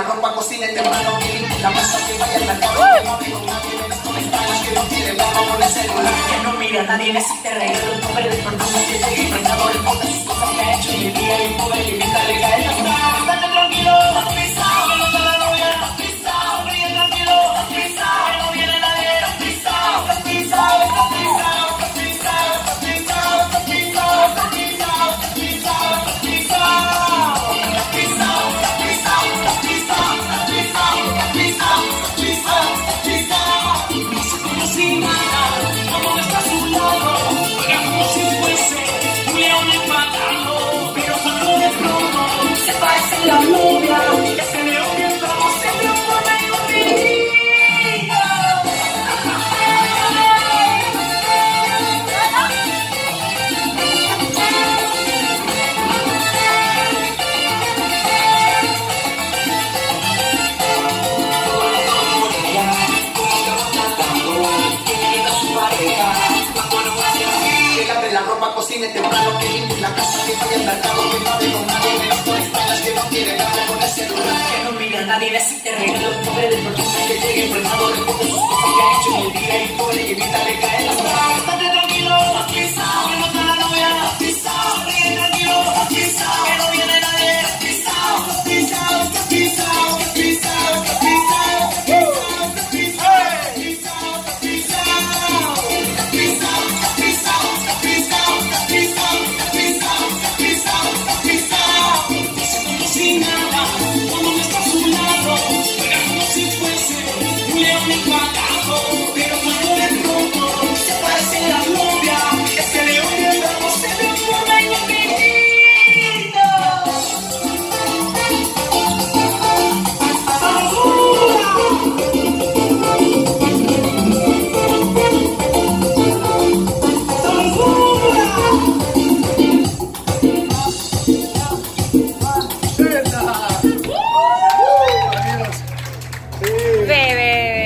ropa, cocina y temprano que limpie la masa, que vaya al mercado, que no hable con nadie, menos con extraños, que no quiere verlo con el celular, que no mira a nadie, necesita regalo, el nombre del perfume que llegue impregnado, le ponga sus cosas que ha hecho en el día y pobre, y evítale caer la cara. Estate tranquilo, has pisado, que no está la novia, has pisado, ríe tranquilo, has pisado, que no viene nadie, has pisado, has pisado, has pisado, has pisado, has pisado, has pisado, has pisado, has pisado, has la novia, ese león que entramos siempre por medio de la ropa, cocina y temprano que limpie la casa, que vaya al mercado, que no hable con nadie, menos con extrañas, que no quiere verlo con el celular, que no mira a nadie, necesite regalo, el nombre del perfume que llegue impregnado, le pongo sus cosas que ha hecho en el día y pobre, y evítale caer las manos.